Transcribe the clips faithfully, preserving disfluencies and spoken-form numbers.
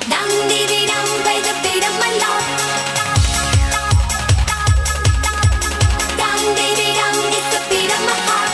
Dum dee dee dum, play the beat of my love. Dum dee dee dum, it's the beat of my heart.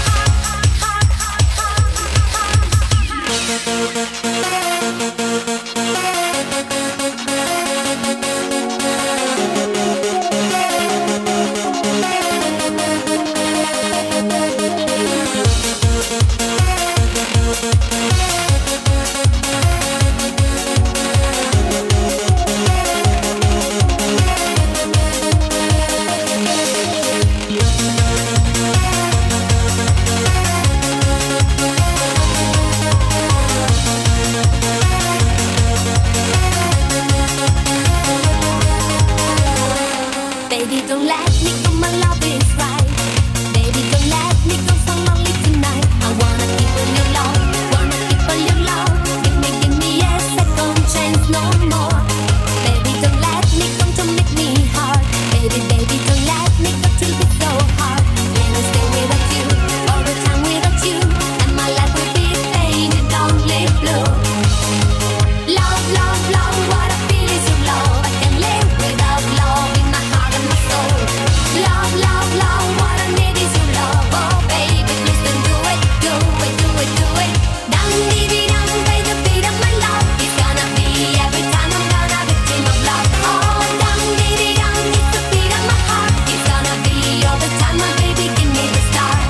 Baby, don't let me go, my love is right. Baby, don't let me go so lonely tonight. I wanna keep on your love, wanna keep on your love. Give me, give me a second chance, no more. Baby, don't let me come to make me hard. Baby, baby, don't let me go to be so hard. Can I stay without you, all the time without you? And my life will be painted only blue. Love, love, love, what I feel is your love. I can't live without love in my heart and my soul. Love, love, love, what I need is your love. Oh baby, please don't do it, do it, do it, do it. Dum dee dee dum, play the beat of my love. It's gonna be every time I'm gonna be dream of love. Oh dum dee dee dum, it's the beat of my heart. It's gonna be all the time, my baby, give me the start.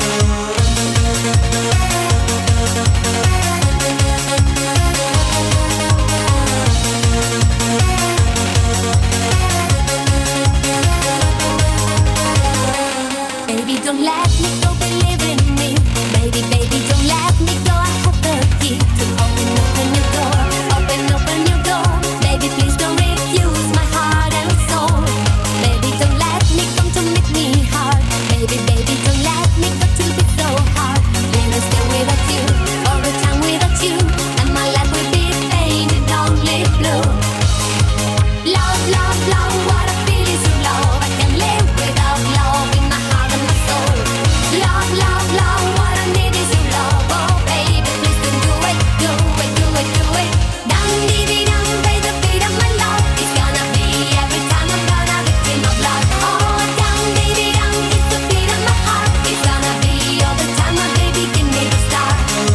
Baby, don't let me go, believe in me. Baby, baby, don't let me go. I have the key to open, open your door. Open, open your door. Baby, please don't refuse my heart and soul. Baby, don't let me come to make me hard. Baby, baby, don't let me go to be so hard. Can I stay without you, all the time without you? And my life will be painted only blue. Love, love, love, what I feel is your love. I can't live without love in my heart and my soul. Love, love, love, what I need is your love. Oh baby, please don't do it, do it, do it, do it. Dum dee dee dum, play the beat of my love. It's gonna be every time I'm gonna be dream of love. Oh dum dee dee dum, it's the beat of my heart. It's gonna be all the time, my baby, give me the start.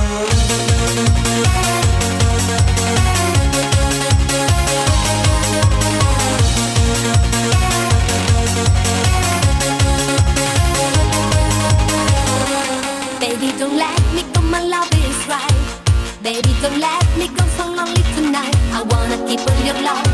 Baby, don't let me go, my love is right. Baby, don't let me go so lonely tonight. I wanna keep on your love,